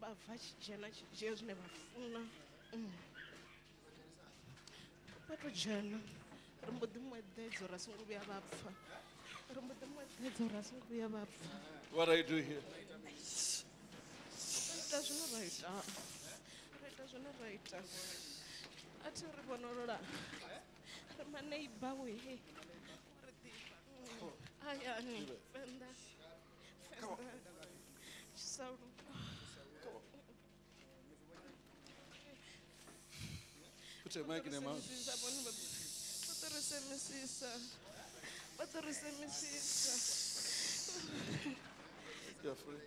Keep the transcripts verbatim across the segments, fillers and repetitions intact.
bva tshijena tshizhia zwine vha funa vha to dzhena ri mbo ḓi mweḓedza uri a songo vhuya vha pfha ri mbo ḓi mweḓedza uri a songo vhuya vha pfha. What are you doing here? ita zwine ra ita ri ita zwine ra ita a thi ri vhonolola ri maneiba we ri ḓivha hayani Venḓa Venḓa Tshisaulu. Put your mic in your mouth. You're free.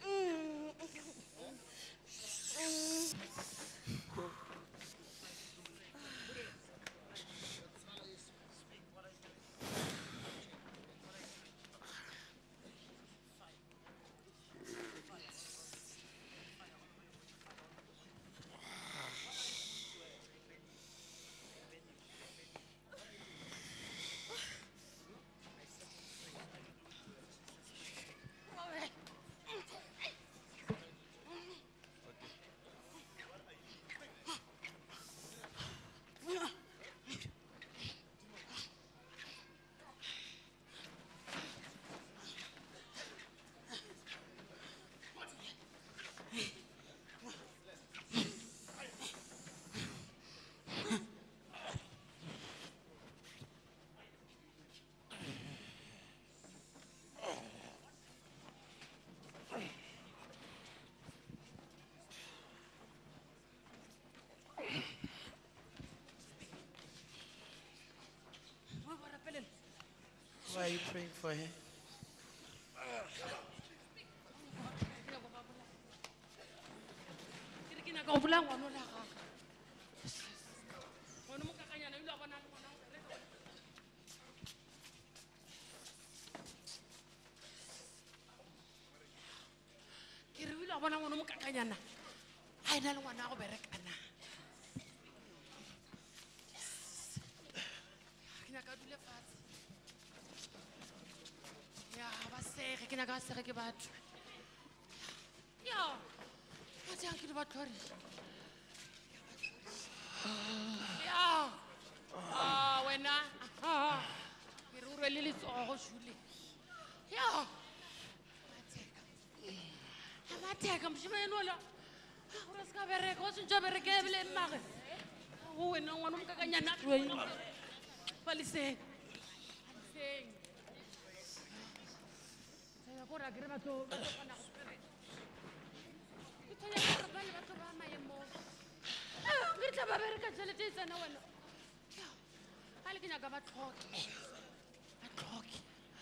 Why are you praying for her? ke re ile a bona ngwana mo kakanyana a ena le ngwana go berekana ke nyaka dule fatshe ya ba sege ke nyaka ba sege ke batho ya ba tsang ke di batlhori ya ah wena ke re o rwele letsogo jule ya amatheka mshimeni ola ura ska bereka o tshintša bereke ebile mmage o wena ngwana omokakanyana paliseng paliseng ya gore a kere batho kgona go bereka ke thonya gore ba le batho ba maemo ke tla ba bereka tšhelete e tsena wena ga le ke nyaka ba tlhoke ba tlhoke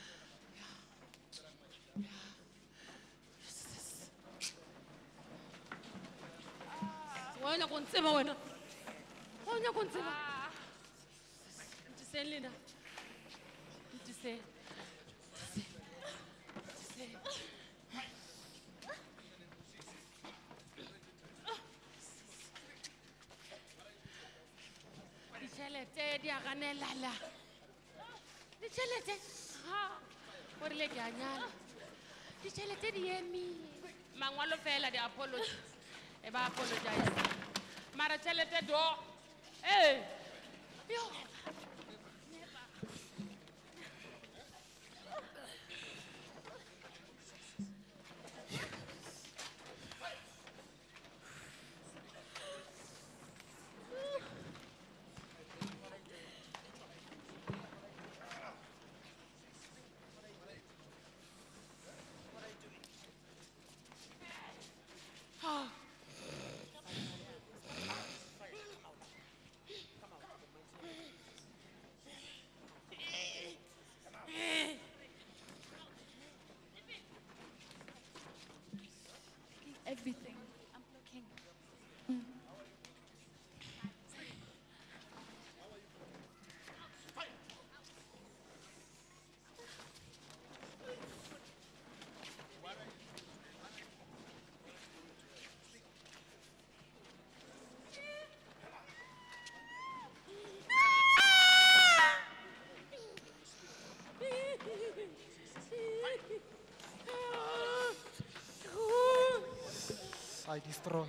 wena go ntseba wena wena go ntseba ntiseng lena ntiseng ditšhelete di a ganelala ditšhelete gore le ke a nyala ditšhelete di emile mangwalo fela di apology e ba apologize mara tšhelete do eh yo I destroy.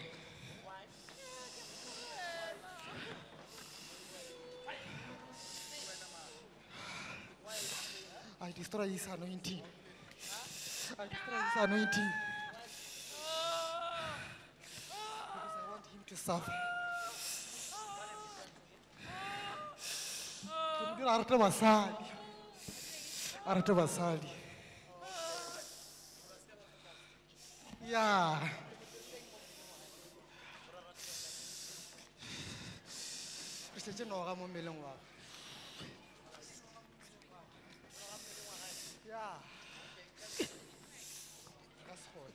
I destroy his anointing. I destroy his anointing. Because I want him to suffer. Kemudian arata basali. Arata basali. Yeah. Christian no ga mo meleng wa. Yeah. That's good.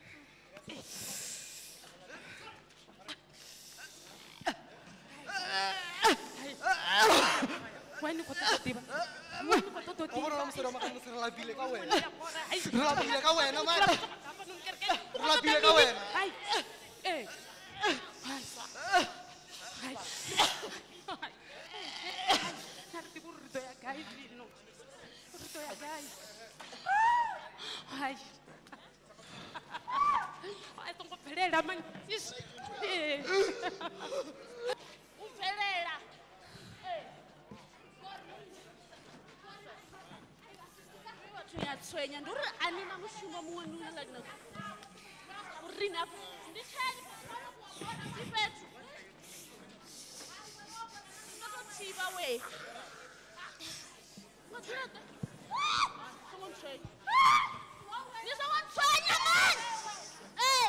Why you got to do it? Why you got to do it? Kamu orang sudah makan mesra labile kau eh? Labile kau eh, nama? Labile kau eh? Hai, eh, hai, hai, nanti burdo ya guys, no, burdo ya guys, hai, hai, tunggu pelela man, is, eh, un pelela, eh, ya tswenya nduri anina mushumo muṅwe nuna lagna urina ndithani sifethu ndotsiba we ngothata someone try you someone try man hey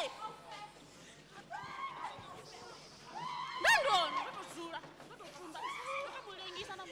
ndondona ndotozula ndotofunda ndotomulengisa na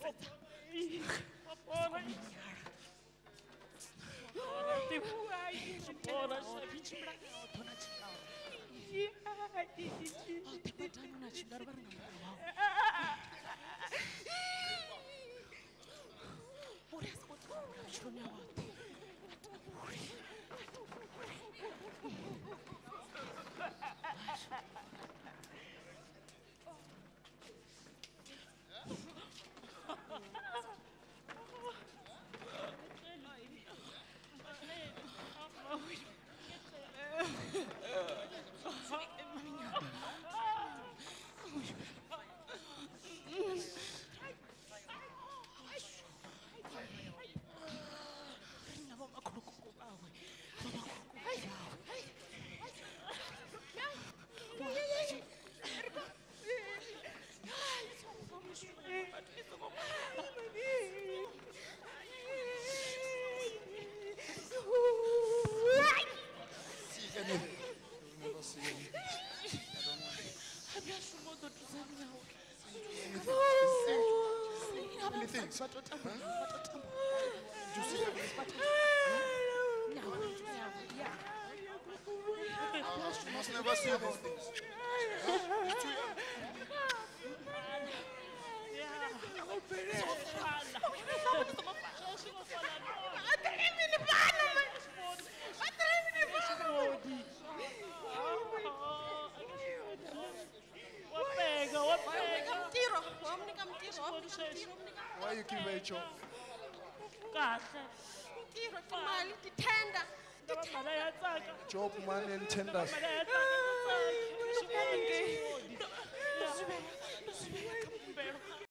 Anything? Huh? Did you see everything? Uh, you must never see these things. Huh? You're too young. Why you keep a job? Job, man, and tenders.